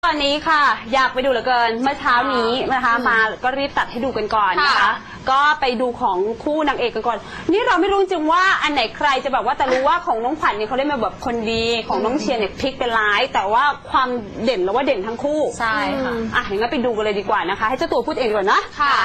ตอนนี้ค่ะอยากไปดูเหลือเกินเมื่อเช้านี้นะคะมาก็รีบตัดให้ดูกันก่อนนะคะก็ไปดูของคู่นางเอกกันก่อนนี่เราไม่รู้จริงว่าอันไหนใครจะแบบว่าแต่รู้ว่าของน้องขวัญเนี่ยเขาได้มาแบบคนดีของน้องเชียร์เนี่ยพลิกเป็นร้ายแต่ว่าความเด่นแล้วว่าเด่นทั้งคู่ใช่ค่ะอย่างนั้นไปดูกันเลยดีกว่านะคะให้เจ้าตัวพูดเองก่อนนะค่ะ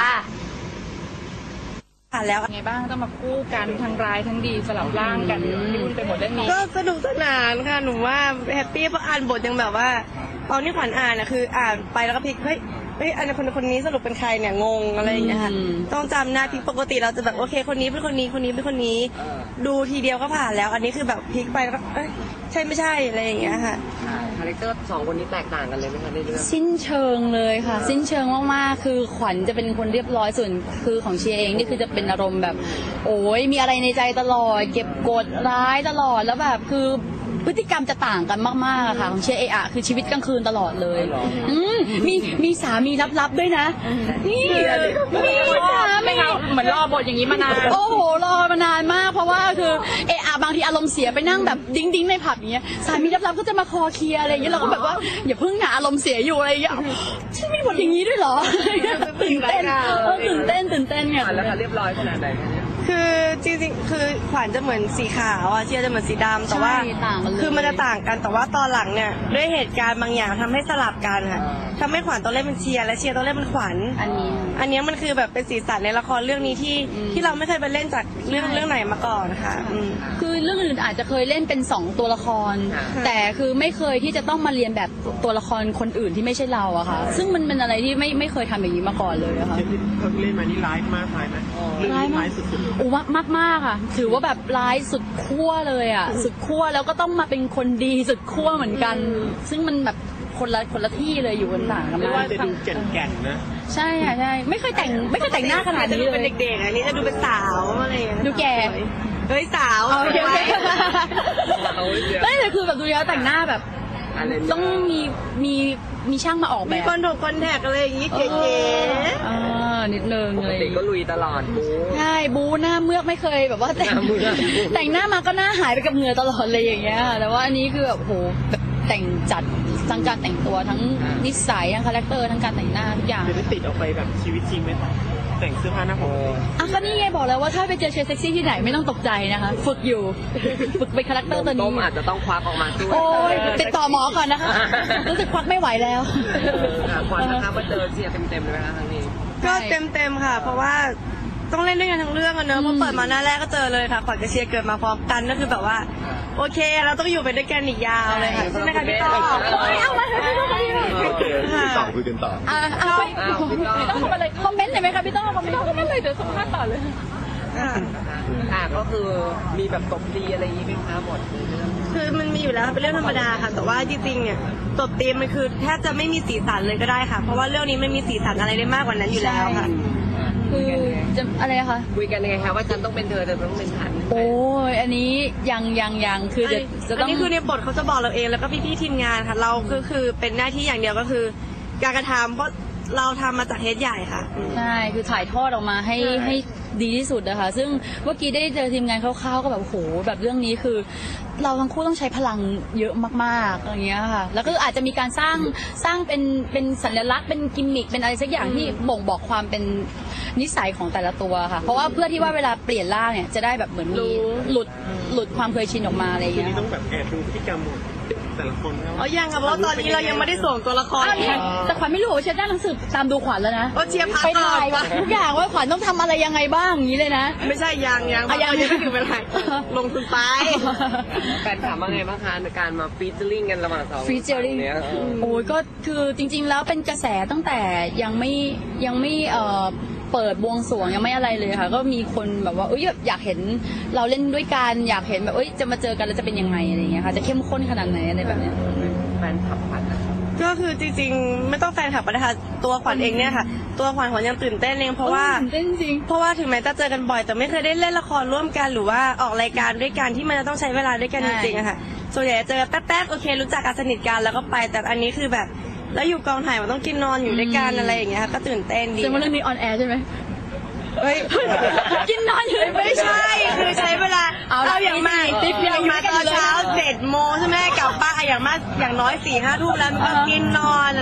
แล้วไงบ้างต้องมาคู่กันทั้งร้ายทั้งดีสลับร่างกันยุ่นไปหมดเรื่องนี้ก็สนุกสนานค่ะหนูว่าแฮปปี้เพราะอ่านบทยังแบบว่าตอนที่ขวัญอ่านนะคืออ่านไปแล้วก็พลิกเฮ้ยอันนี้คนนี้สรุปเป็นใครเนี่ยงงอะไรอย่างเงี้ยค่ะต้องจำหน้าพลิกปกติเราจะแบบโอเคคนนี้เป็นคนนี้คนนี้เป็นคนนี้ดูทีเดียวก็ผ่านแล้วอันนี้คือแบบพลิกไปแล้วก็ใช่ไม่ใช่อะไรอย่างเงี้ยค่ะคาแรคเตอร์สองคนนี้แตกต่างกันเลยไหมคะในเรื่องสิ้นเชิงเลยค่ะสิ้นเชิงมากๆคือขวัญจะเป็นคนเรียบร้อยส่วนคือของเชียร์เองนี่คือจะเป็นอารมณ์แบบโอ้ยมีอะไรในใจตลอดเก็บกดร้ายตลอดแล้วแบบคือพฤติกรรมจะต่างกันมากๆค่ะของเชียร์คือชีวิตกลางคืนตลอดเลยมีสามีลับๆด้วยนะนี่มีไม่เอาเหมือนรอบทอย่างนี้มานานโอ้โหรอมานานมากเพราะว่าคือบางทีอารมณ์เสียไปนั่งแบบดิ้งในผับอย่างเงี้ยสามีลับๆก็จะมาคอเคลียร์อะไรอย่างเงี้ยเราก็แบบว่าอย่าพึ่งนะอารมณ์เสียอยู่อะไรอย่างเงี้ยฉันมีบทอย่างนี้ด้วยเหรอตื่นเต้นเนี่ยแล้วเรียบร้อยขนาดไหนคือจริงๆคือขวัญจะเหมือนสีขาวเชียร์จะเหมือนสีดำแต่ว่าคือมันจะต่างกันแต่ว่าตอนหลังเนี่ยด้วยเหตุการณ์บางอย่างทำให้สลับกันค่ะทำให้ขวัญต้องเล่นเป็นเชียร์และเชียร์ต้องเล่นเป็นขวัญอันนี้มันคือแบบเป็นสีสันในละครเรื่องนี้ที่เราไม่เคยไปเล่นจากเรื่องไหนมาก่อนค่ะคือเรื่องอื่นอาจจะเคยเล่นเป็น2ตัวละครแต่คือไม่เคยที่จะต้องมาเรียนแบบตัวละครคนอื่นที่ไม่ใช่เราอะค่ะซึ่งมันเป็นอะไรที่ไม่เคยทำอย่างนี้มาก่อนเลยอะค่ะเล่นมานี่ร้ายมากไหมเรื่องนี้ร้ายสุดมากค่ะถือว่าแบบร้ายสุดขั้วเลยอ่ะสุดขั้วแล้วก็ต้องมาเป็นคนดีสุดขั้วเหมือนกันซึ่งมันแบบคนละที่เลยอยู่กันต่างกันมากว่าจะดูแก่นๆนะใช่ค่ะใช่ไม่เคยแต่งหน้าขนาดนี้เลยเป็นเด็กๆอันนี้จะดูเป็นสาวอะไรอย่างเงี้ยดูแก่เฮ้ยสาวโอเคไม่เลยคือแบบดูแล้วแต่งหน้าแบบต้องมีช่างมาออกแบบมีคอนแทคอะไรอย่างงี้เก๋ๆนิดนึงเลยเด็กก็ลุยตลอดบูใช่บูหน้าเมือกไม่เคยแบบว่าแต่งหน้ามาก็หน้าหายไปกับเหงื่อตลอดเลยอย่างเงี้ยแต่ว่าอันนี้คือแบบโหแบบแต่งจัดทั้งการแต่งตัวทั้งนิสัยทั้งคาแรคเตอร์ทั้งการแต่งหน้าทุกอย่างจะติดออกไปแบบชีวิตจริงไหมแต่งเสื้อผ้าหน้าผมก็นี่ไงบอกแล้วว่าถ้าไปเจอเชฟเซ็กซี่ที่ไหนไม่ต้องตกใจนะคะฝึกอยู่ฝึกเป็นคาแรคเตอร์ตัวนี้อาจจะต้องควักออกมาด้วยโอ้ยติดต่อหมอก่อนนะคะรู้สึกควักไม่ไหวแล้วควักนะคะมาเจอเชียร์เต็มๆเลยไหมคะครั้งนี้ก็เต็มค่ะเพราะว่าต้องเล่นด้วยกันทั้งเรื่องกันเนอะพอเปิดมาหน้าแรกก็เจอเลยค่ะขวัญกับเชียร์เกิดมาพร้อมกันก็คือแบบว่าโอเคเราต้องอยู่ไปด้วยกันอีกยาวเลยค่ะใช่ไหมคะพี่ต่อเอามาพี่ต่อคุยกันต่อต้องทำอะไรคอมเมนต์เลยไหมคะพี่ต้องคอมเมนต์เลยเดี๋ยวสัมภาษณ์ต่อเลยก็คือมีแบบตบตีอะไรอย่างนี้ไหมคะหมดคือมันมีอยู่แล้วเป็นเรื่องธรรมดาค่ะแต่ว่าจริงๆเนี่ยตบตีมันคือแทบจะไม่มีสีสันเลยก็ได้ค่ะเพราะว่าเรื่องนี้มันมีสีสันอะไรได้มากกว่านั้นอยู่แล้วค่ะคือจะอะไรคะคุยกันยังไงคะว่าฉันต้องเป็นเธอต้องเป็นฉันโอ้ยอันนี้ยังคือจะต้องอันนี้คือในบทเขาจะบอกเราเองแล้วก็พี่ๆทีมงานค่ะเราคือเป็นหน้าที่อย่างเดียวก็คือการกระทำเพราะเราทำมาจากเฮดใหญ่ค่ะใช่คือถ่ายทอดออกมาให้ดีที่สุดนะคะซึ่งเมื่อกี้ได้เจอทีมงานคร่าวๆก็แบบโหแบบเรื่องนี้คือเราทั้งคู่ต้องใช้พลังเยอะมากๆอย่างเงี้ยค่ะแล้วก็อาจจะมีการสร้างเป็นสัญลักษณ์เป็นกิมมิคเป็นอะไรสักอย่างที่บ่งบอกความเป็นนิสัยของแต่ละตัวค่ะเพราะว่าเพื่อที่ว่าเวลาเปลี่ยนร่างเนี่ยจะได้แบบเหมือนมีหลุดความเคยชินออกมาอะไรอย่างเงี้ยต้องแบบแอบดูพฤติกรรมแต่ละคนยังค่ะเพราะตอนนี้เรายังไม่ได้ส่งตัวละครแต่ขวัญไม่รู้ว่าเชียร์ได้หนังสือตามดูขวัญแล้วนะเชียร์พักไปถ่ายทุกอย่างว่าขวัญต้องทำอะไรยังไงบ้างอย่างนี้เลยนะไม่ใช่ยังไม่ถึงเวลาลงทุนไปแฟนถามว่าไงบ้างคะในการมาฟีเจอริ่งกันระหว่างสองฟีเจอริ่งโอ้ยก็คือจริงๆแล้วเป็นกระแสตั้งแต่ยังไม่เปิดบวงสรวงยังไม่อะไรเลยค่ะก็มีคนแบบว่าอยากเห็นเราเล่นด้วยกันอยากเห็นแบบจะมาเจอกันแล้วจะเป็นยังไงอะไรอย่างเงี้ยค่ะจะเข้มข้นขนาดไหนอะไรแบบเนี้ยแฟนคลับขวัญก็คือจริงๆไม่ต้องแฟนคลับก็ได้ค่ะตัวขวัญเองเนี่ยค่ะตัวขวัญยังตื่นเต้นเองเพราะว่าตื่นเต้นจริงเพราะว่าถึงแม้จะเจอกันบ่อยแต่ไม่เคยได้เล่นละครร่วมกันหรือว่าออกรายการด้วยกันที่มันจะต้องใช้เวลาด้วยกันจริงๆอะค่ะส่วนใหญ่เจอแป๊บๆโอเครู้จักกันสนิทกันแล้วก็ไปแต่อันนี้คือแบบแล้วอยู่กองถ่ายมันต้องกินนอนอยู่ด้วยกันอะไรอย่างเงี้ยก็ตื่นเต้นดีแต่ว่าเรื่องนี้ออนแอร์ใช่ไหมกินนอนอยู่ไม่ใช่คือใช้เวลาเราอย่างมาตอนเช้า7 โมงใช่ไหมกลับบ้านอย่างน้อย4-5 ทุ่มแล้วมันก็กินนอน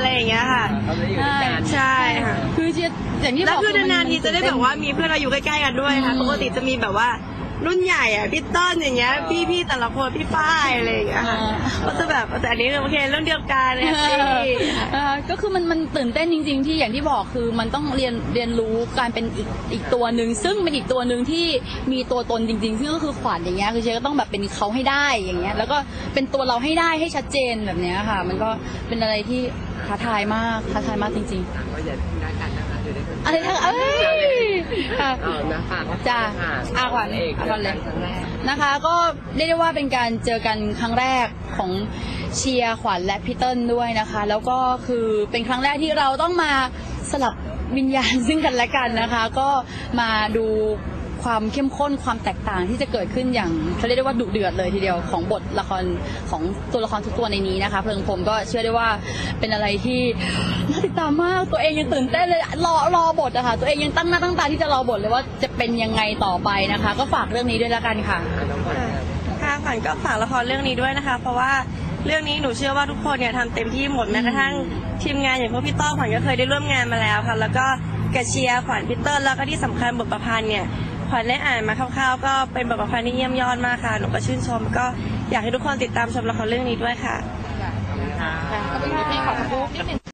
เขาจะอยู่ด้วยกันใช่ค่ะคือเชียร์อย่างที่บแล้วอกคือนานๆทีจะได้แบบว่ามีเพื่อนเราอยู่ใกล้ๆกันด้วยค่ะปกติจะมีแบบว่ารุ่นใหญ่อะพี่ต้นอย่างเงี้ยพี่แต่ละคนพี่ป้ายอะไรอย่างเงี้ยค่ะก็จะแบบแต่อันนี้โอเคเรื่องเดียวกันเลยพี่ก็คือมันตื่นเต้นจริงๆที่อย่างที่บอกคือมันต้องเรียนรู้การเป็นอีกตัวหนึ่งซึ่งเป็นอีกตัวหนึ่งที่มีตัวตนจริงๆซึ่งก็คือขวัญอย่างเงี้ยคือเชฟก็ต้องแบบเป็นเขาให้ได้อย่างเงี้ยแล้วก็เป็นตัวเราให้ได้ให้ชัดเจนแบบเนี้ยค่ะ มันก็เป็นอะไรที่ท้าทายมากจริงก็อย่าทิ้งรักกันนะคะอยู่ด้วยกันๆอะไรทั้งค่ะเอานะฝากว่าจ้าค่ะขวัญเอกขวัญเลยครั้งแรกนะคะก็เรียกได้ว่าเป็นการเจอกันครั้งแรกของเชียร์ขวัญและพี่เติ้ลด้วยนะคะ แล้วก็คือเป็นครั้งแรกที่เราต้องมาสลับวิญญาณซึ่งกันและกันนะคะ ก็มาดูความเข้มข้นความแตกต่างที่จะเกิดขึ้นอย่างเขาเรียกได้ว่าดุเดือดเลยทีเดียวของบทละครของตัวละครทุกตัวในนี้นะคะเพลิงพรหมก็เชื่อได้ว่าเป็นอะไรที่น่าติดตามมากตัวเองยังตื่นเต้นเลยรอบทอะค่ะตัวเองยังตั้งหน้าตั้งตาที่จะรอบทเลยว่าจะเป็นยังไงต่อไปนะคะ ก็ฝากเรื่องนี้ด้วยละกันค่ะค่ะขวัญก็ฝากละครเรื่องนี้ด้วยนะคะ เพราะว่าเรื่องนี้หนูเชื่อว่าทุกคนเนี่ยทำเต็มที่หมดแม้กระทั่งทีมงานอย่างพวกพี่ต้อขวัญก็เคยได้ร่วมงานมาแล้วค่ะแล้วก็กระเชียร์ขวัญพี่เติ้ลแล้วก็ที่สำคัญบทประพันธ์เนี่ยขวัญได้อ่านมาคร่าวๆก็เป็นบทประพันธ์ที่เยี่ยมยอดมากค่ะหนูก็ชื่นชมก็อยากให้ทุกคนติดตามชมละครเรื่องนี้ด้วยค่ะก็เป็นเพลงขอสักรูปนิดนึง